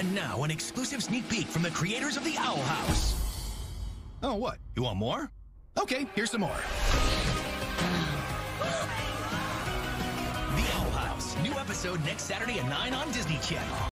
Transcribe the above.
And now, an exclusive sneak peek from the creators of The Owl House. Oh, what? You want more? Okay, here's some more. The Owl House. New episode next Saturday at 9 on Disney Channel.